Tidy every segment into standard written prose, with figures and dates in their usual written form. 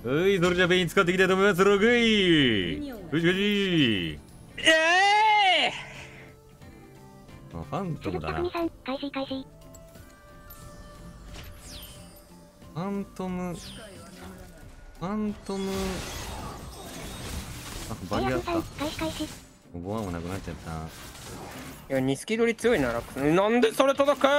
はい、それじゃベイン使っていきたいと思います。ログイよしよし。ファントムだな。ファントムあ、バリアか。5万もなくなっちゃった。 いや、2スキ取り強いな、ラックス。なんでそれ届く？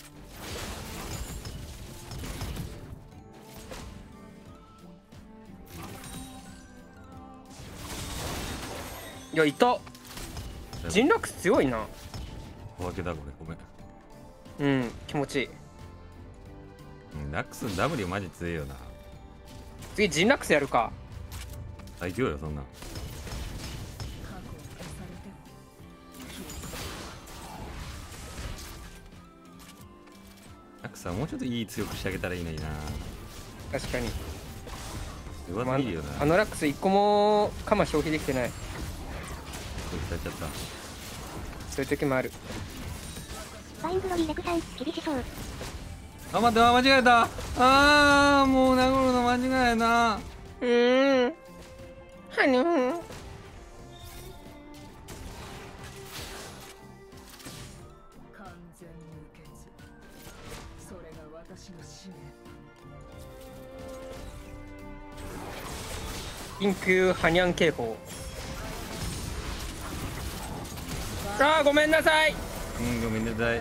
いや、いた。ジンラックス強いな。 小分けだこれ、ごめん。 うん、気持ちいい。 ラックスの W マジ強いよな。 次ジンラックスやるか。 最強よそんな。ラックスはもうちょっといい強くしてあげたらいいのにな。 確かに。 弱すぎるよな。 あのラックス1個もカマ消費できてない。 されちゃった。 そういう時もある。 ファインブロリーレクさん厳しそう。 あ、待って、間違えた。あー、もう殴るの間違えた。 はにゅー。 完全無欠。それが私の使命。 緊急ハニャン警報。あー、ごめんなさい。 ごめんなさい。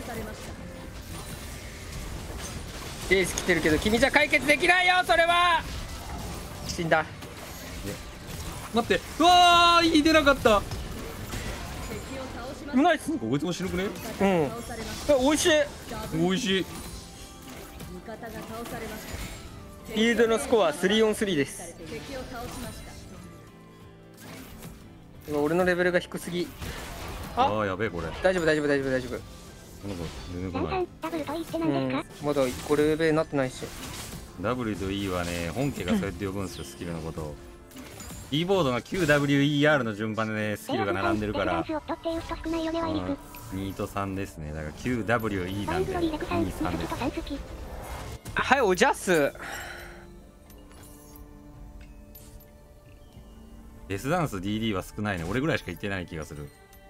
レース来てるけど君じゃ解決できないよ。それは死んだ。 待って、うわー、いい出なかった。 ナイス。 こいつも死ぬくね。 美味しい。 美味しい。 フィールドのスコア3 on 3です。今俺のレベルが低すぎ。 あー、やべえこれ。 大丈夫大丈夫大丈夫大丈夫。 この子全然来ない。 ダブルと言ってなんですか？ まだ1個レベルになってないし。 W と E はね、本家がそうやって呼ぶんですよ、スキルのことを。キーボードが QWER の順番でね、スキルが並んでるから、2と3ですね。だから QWE なんで2、3です。 はい、おじゃす。 デスダンス DD は少ないね。俺ぐらいしか言ってない気がする。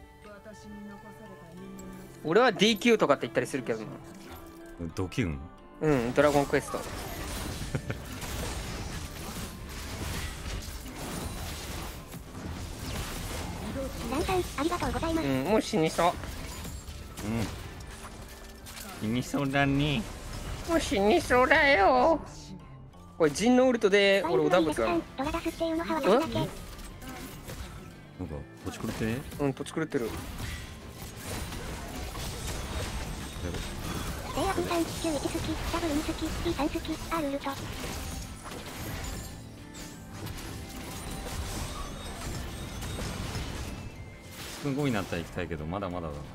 俺は DQ とかって言ったりするけどな。 ドキュン。 うん、ドラゴンクエスト。 ランさんありがとうございます。 もう死にそう。 死にそうだね。 もう死にそうだよ。これジンのウルトで俺おダブルかな。 ドラダスっていうのは私だけ。 なんか土地狂ってね。 土地狂ってる。 レイアプさん91好き、ダブル2好き、P3 好き、R ウルト。 すごいなったら行きたいけど、まだまだだな。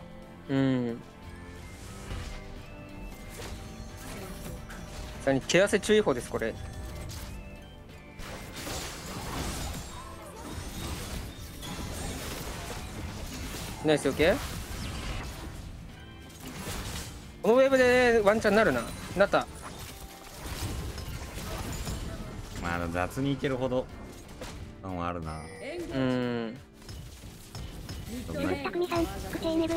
さらに毛汗注意報ですこれ。ナイス。オッケー。このウェーブでワンチャンなるな。なった。 まあ雑にいけるほど感はあるな。 たくみさん、クチェーネブイ。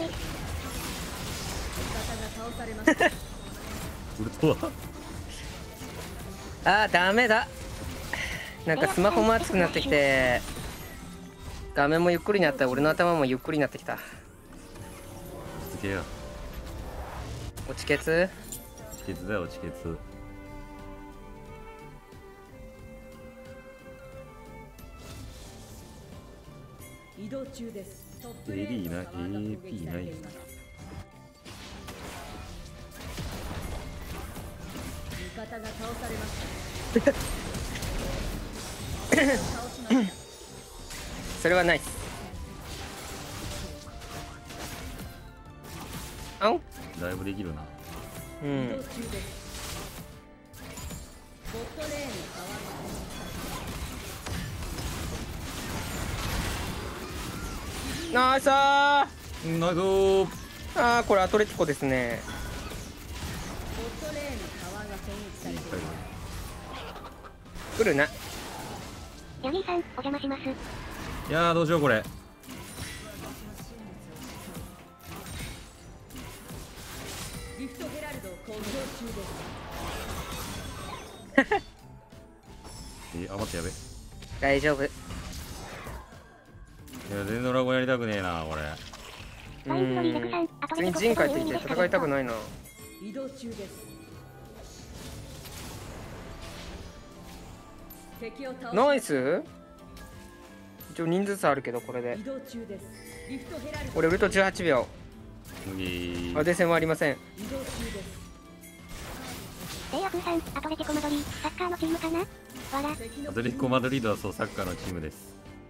ウルトはあー、ダメだ。なんかスマホも熱くなってきて、画面もゆっくりになった。俺の頭もゆっくりになってきた。 つけよ。 落ちケツ？ 落ちケツだよ、落ちケツ。 移動中です。 AD な、AP ない。 味方が倒されました。 それはナイス。あん？ だいぶできるな。 うん。 移動中です。ボットレーンのナイスー。 ナイス。 あー、これアトレティコですね。 ボットレーンのタワーが攻撃されています。 来るな。 ヤギーさん、お邪魔します。 いやーどうしようこれ。 ギフトヘラルド攻撃中です。 あ待ってやべ。い大丈夫。 や全然ドラゴンやりたくねえなこれ。 ワインフロリーレクさん、後で次に陣帰ってきて戦いたくないな。 移動中です。敵を倒しナイス。一応人数差あるけどこれで移動中です。ギフトヘラルド俺ウルト18秒。 次アデ戦はありません。 移動中です。 レイアフーさん、アトレティコマドリー、サッカーのチームかなわら。 アトレティコマドリードはそうサッカーのチームです。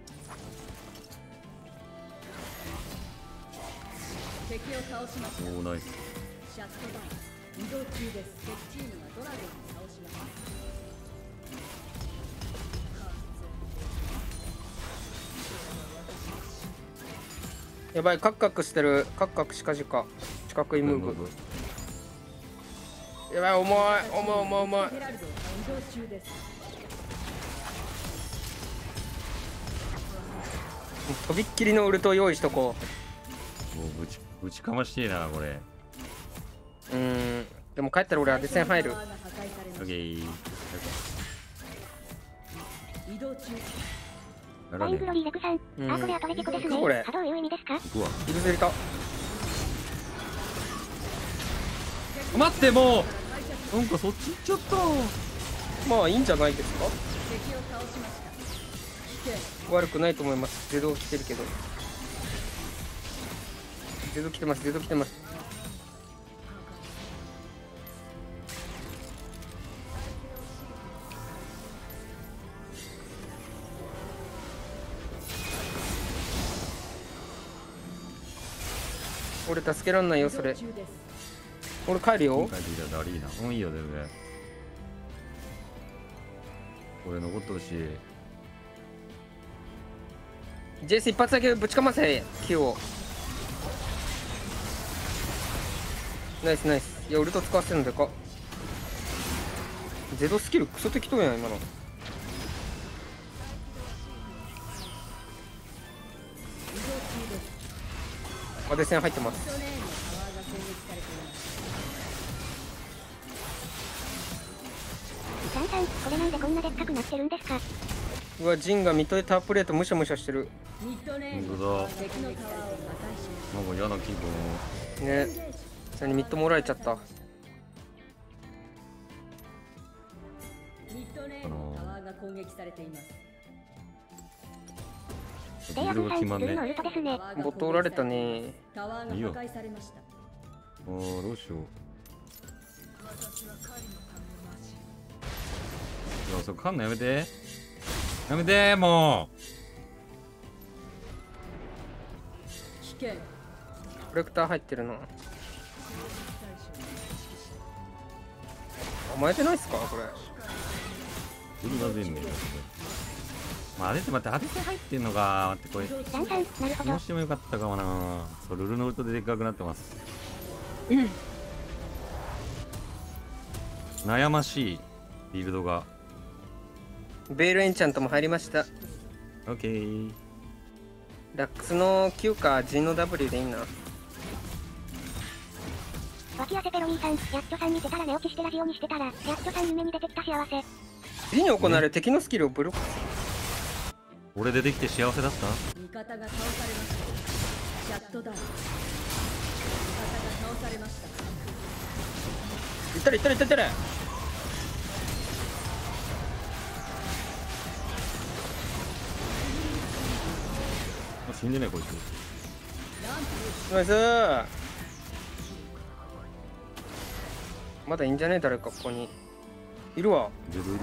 敵を倒しました。 おおナイス。 シャットダウン移動中です。敵チームがドラゴンを倒しました。 やばい、カクカクしてる。カクカクしかじか。四角いムーブ。やばい、重い重い重い重い。 ヘラルド移動中です。 とびっきりのウルトを用意しとこもうぶちかましてえなこれ。 う。でも帰ったら俺アデ戦入る。 オッケー。 移動中。 やらねワインフロリーレクさん、あ、これアトレティコですね。 これ波動いう意味ですか行くわ。 イルズリタ。 待ってもうなんかそっち行っちゃった。 まあいいんじゃないですか。 敵を倒しました。危険。 悪くないと思います。ゼド来てるけど。ゼド来てます。ゼド来てます。俺助けらんないよそれ。 移動中です。 俺帰るよ。 帰ってきたダリーナ。いいよ全然。俺残ってほしい。 ジェイス一発だけぶちかませ Q を。ナイスナイス。いやウルト使わせるのでかっ。ゼドスキルクソ適当やん今の。 移動中です。 アデ戦入ってます。 ストレーンのタワーが攻撃されています。 サンさん、これなんでこんなでっかくなってるんですかうわジンがミッドでタープレートむしゃむしゃしてるミッドレーン本当だ。 敵のタワーを破壊しました。 なんか嫌な気分。 ね。それにミッドもらえちゃった。 ミッドレーンのタワーが攻撃されています。 ビルドが決まん普通のウね。 ルトですね。 ボットおられたね。 タワーが破壊されました。 あーどうしよう。いやそれかんのやめて。やめても危険。 コレクター入ってるな。甘えてないっすかこれ。 う。ウルが出んねん。まああれって待って当てて入ってんのか。待ってこれ。 サンさん、なるほど。 どうしてもよかったかもな。そうルルのウルトででっかくなってます。悩ましいビルドが。 ベールエンチャントも入りました。 オッケー。 ラックスの Q かジンの W でいいな。 脇汗ペロニーさん、やっとさん見てたら寝落ちしてラジオにしてたら、やっとさん夢に出てきた幸せ。 次に行われる敵のスキルをブロック。 俺出てきて幸せだった。 味方が倒されました。シャットダウン。味方が倒されました。 いったれいったれいったれいったれ。 あ死んでないこいつ。 ナイスー。まだいいんじゃねえ誰かここにいるわ。 ゼロいるわ。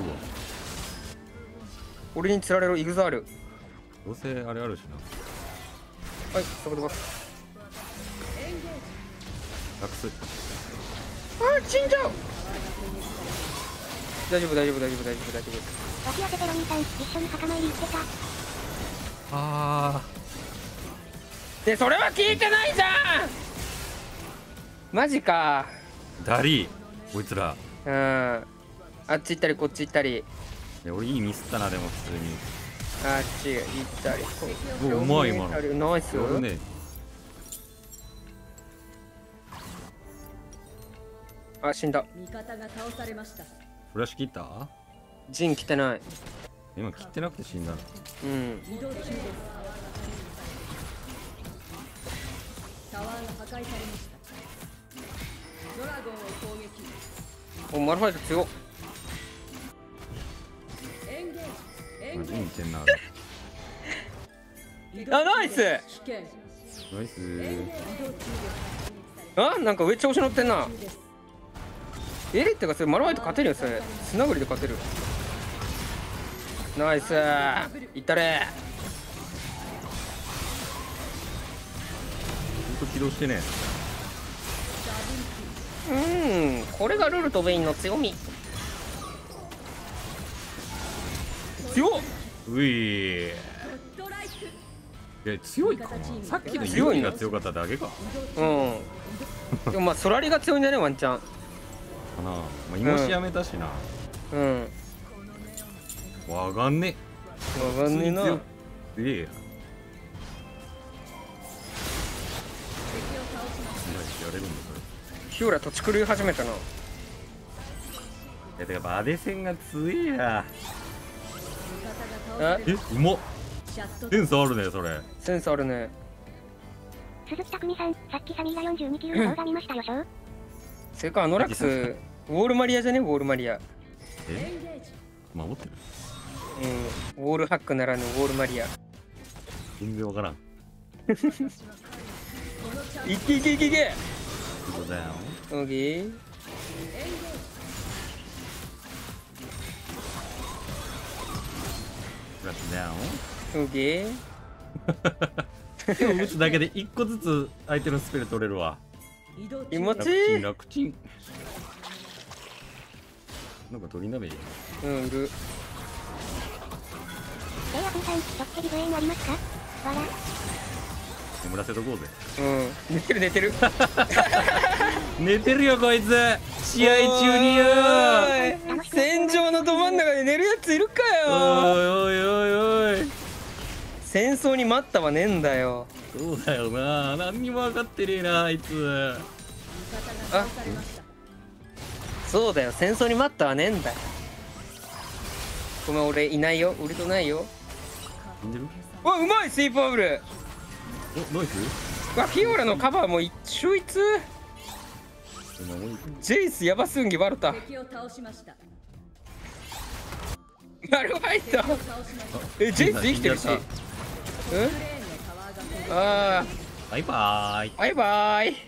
俺に釣られるイグザール。 どうせあれあるしな。 はいそこでます。 ラクス。 あー死んじゃう。大丈夫大丈夫大丈夫大丈夫大丈夫。 脇汗ペロニーさん、一緒に墓参り行ってた。 あでそれは聞いてないじゃん。マジか。 ーダリーこいつら。 うん。あっち行ったりこっち行ったり。 俺いいミスったな、でも普通に。 あっち行ったりおうまい今のナイス。 やるね。 あ、死んだ。 味方が倒されました。 フラッシュ切った？ ジン来てない。 今切ってなくて死んだの。 うん。 移動中です。タワーが破壊されました。ドラゴンを攻撃。 お、マルファイト強っ。 エンゲージ。エマジンゲー似てんな。 ジ。 あ、ナイス。 危険。 ナイスエンゲージ。移動中です。 あ、なんか上調子乗ってんな。 中です。 エリってかそれマルファイト勝てるよ、それ。つながりで勝てる。ナイス。いったれ。 ほんと起動してね。 これがルルとベインの強み。強っ。 うい。 ドライク。 いや強いかな。さっきのユニが強かっただけか。 うん。でもまあソラリが強いんだね、ワンチャン。 かな。まあ、イモシやめたしな。 うん。 わかんねわかんねえな。 強ええや。やれるんだそれ。 ヒューラ土地狂い始めたな。 いやてかバデ戦が強えや。 え、 え、うまっ。センスあるねそれ。 センスあるね。 鈴木匠さん、さっきサミーが42キロの動画見ましたよ、ショー。 それかアノラックス、ウォールマリアじゃね、ウォールマリア。 え、守ってる。 うん、ウォールハックならぬウォールマリア。 全然わからん。 いけいけいけいけ。 そうだよ。 オーケー。 フラッシュダウン。 オーケー。 手を打つだけで1個ずつ相手のスペル取れるわ。 気持ちいい。 楽ちん。なんか鳥鍋いい。 うん、いる。 レイアプーさん、ちょっとリブエインありますか？わら。 眠らせとこうぜ。 うん、寝てる寝てる。 寝てるよこいつ。試合中によ。 おーい、戦場のど真ん中で寝るやついるかおいよ。 おいおいおい。 戦争に待ったはねえんだよ。 そうだよな。何にも分かってねえなあいつ。 あ、そうだよ、戦争に待ったはねえんだよ。ごめん、俺いないよ、ウルトないよ。 死んでる？ うわ、うまい、スイーパーブル。 お、ナイス？ うわ、フィオラのカバーも一秀逸。ジェイスヤバスンギワルタ。 敵を倒しました。 マルファイト。え、ジェイス生きてるし。うん？あバイバーイ。 ー、バイバイ。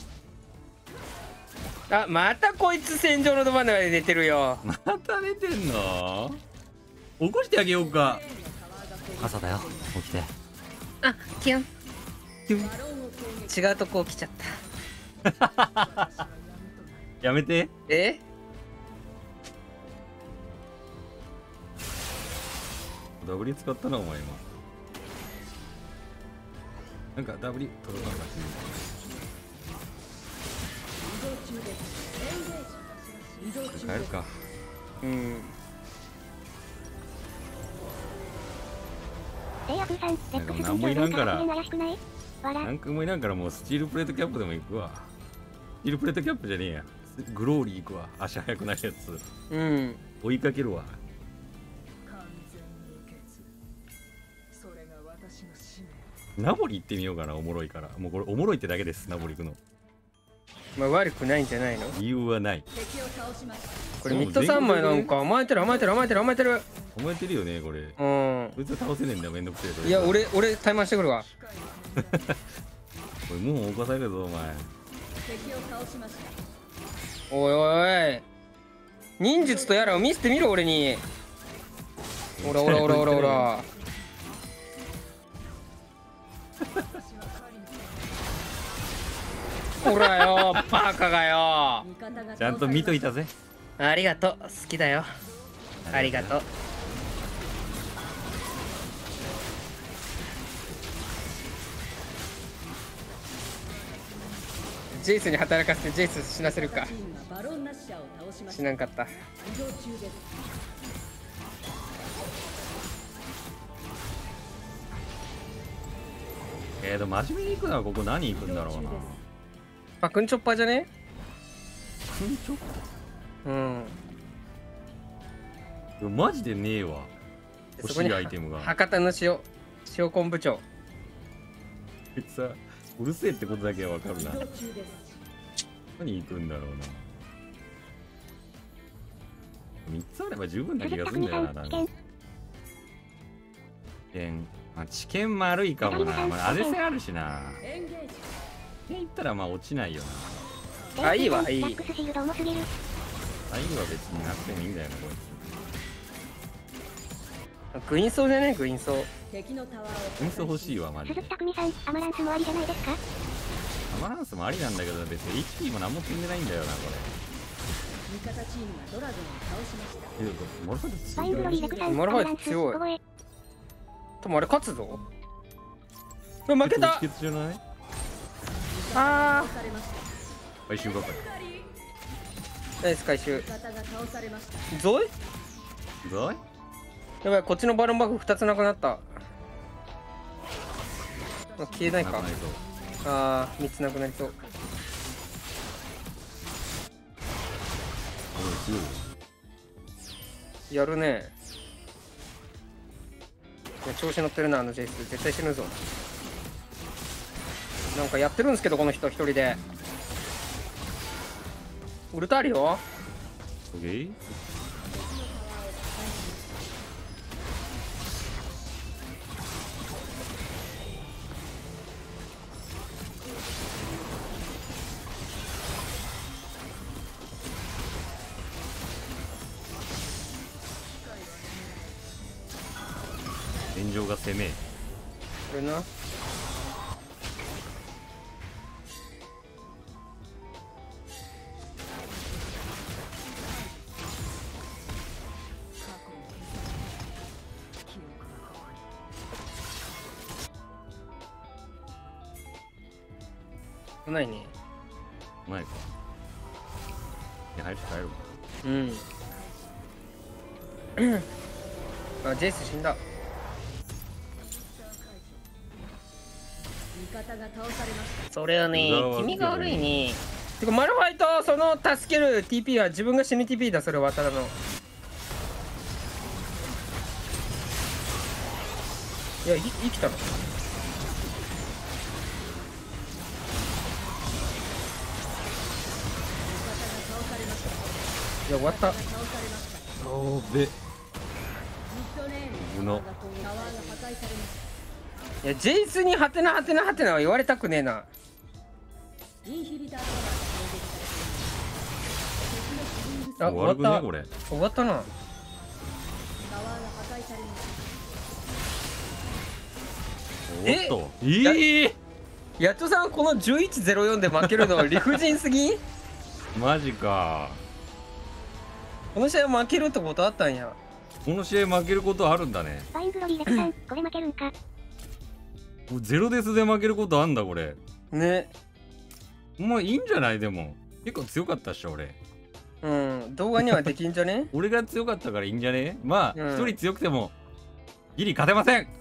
あ、またこいつ戦場のど真ん中で寝てるよ。 また寝てんの？起こしてあげようか。朝だよ、起きて。 あ、キュン。違うとこ来ちゃった。 やめて。 え？ ダブリ使ったなお前今。なんかダブリ届かなかった。帰るか。 うん。 レイアプーさん、レックス何もいらんから怪しくない？わら。 なんかもいらんからもうスチールプレートキャップでも行くわ。スチールプレートキャップじゃねえや。グローリー行くわ。足速くないやつ。 うん。 追いかけるわ。 完全無欠。それが私の使命。 ナボリ行ってみようかな、おもろいから。もうこれおもろいってだけです、ナボリ行くの。 まあ悪くないんじゃないの？ 理由はない。 敵を倒しました。 これミッド3枚なんか甘えてる甘えてる甘えてる甘えてる。 思えてるよね、これ。 うん。 こいつ倒せねえんだよ、めんどくせえと。 いや、俺怠慢してくるわ。 これもう起こされるぞ、お前。 敵を倒しました。 おいおいおい。忍術とやらを見せてみろ、俺に。ほらほらほらほらほら。ほらよ、バカがよ。 ちゃんと見といたぜ。 ありがとう、好きだよ。ありがとう。ジェイスに働かせてジェイス死なせるか。死なんかった。 でも真面目に行くならここ何行くんだろうな。 パクンチョッパーじゃね？ くんちょうん。 いやマジでねえわ。欲しいアイテムが。 博多の塩昆布町。 こいつさ、うるせえってことだけはわかるな。 移動中です。 何行くんだろうな。3つあれば十分な気がするんだよな。なんか知見丸いかもな。まあ、アデセンあるしな。 エンゲージ。 知見いったらまあ落ちないよな。 あ、いいわ、いい。 ラックスシールド重すぎる。 あ、いいわ別になくてもいいんだよな、こいグインソーじゃね？グインソー。 敵のタワーをつ。演奏欲しいわ、マジで鈴木。匠さん、アマランスもありじゃないですか？ アマランスもありなんだけど、別に HP も何も積んでないんだよな、こ味方チームがドラゴンを倒しました。 れ。モルファイトファイングロリーレクさん、アマルファイマランス、 ト強い小声。 でもあれ勝つぞ。うわ負けた。 秘訣じゃない？ あ倒されました。 回収係。 ナイス回収。 味方が倒されました。 ゾイ？ ぞい？ やばい、こっちのバロンバグ2つなくなった。あ、消えないか。 なくなりそう。 あー、3つなくなりそう。 おい強いよ。 やるね。いや調子乗ってるな、あのジェイス。絶対死ぬぞ。なんかやってるんですけど、この人一人で。ウルトあるよ。 オッケー。炎上が攻め。 これな。 記憶はここに。 ないね。 ないか。いや、早く帰るわ。 うん。あ、ジェイス死んだ。 味方が倒されました。 それはねうざわ、 君が悪いね。てか、マルファイト、その助ける TP は自分が死ぬ TP だ、それはただの。いや、生きたの。いや、終わった。 倒されました。 おーべ。 ミッドレーンうのタワーが破壊されました。 いや、ジェイスにハテナハテナハテナは言われたくねえな。 インヒビタータワーが攻撃されています。敵のシリングあ、 悪くね、 終わっこれ。 た。終わったな。 タワーが破壊されました。 おっと。ええやっとさん、この1104で負けるの理不尽すぎん？ マジか。 この試合負けるってことあったんや。 この試合負けることあるんだね。 ファイングロリーレクさん、これ負けるんか？ もうゼロデスで負けることあんだ、これ。 ね。 もういいんじゃない？でも結構強かったっしょ、俺。 うん、動画にはできんじゃね？ 俺が強かったからいいんじゃね？まあ、 うん一人強くてもギリ勝てません。 い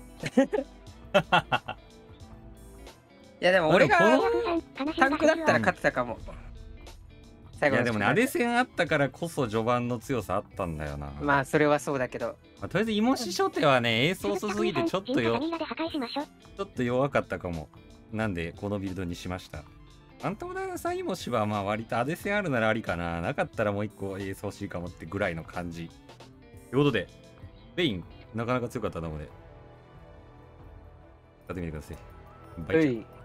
や、でも俺がこのヤフーさん、悲しんタンクだったらら勝ってたかも。最後のいやでもね、アデ戦あったからこそ序盤の強さあったんだよな。 まあ、それはそうだけど。 まあとりあえずイモシ初手はね、エース遅すぎてちょっとバニラで破壊しましょう。 ちょっと弱かったかも。なんでこのビルドにしました。アントモダンサイモシはまあ割とアデ戦あるならありかな。なかったらもう一個エース欲しいかもってぐらいの感じ。ということで、ベイン、なかなか強かったので、使ってみてください。バイチャうい。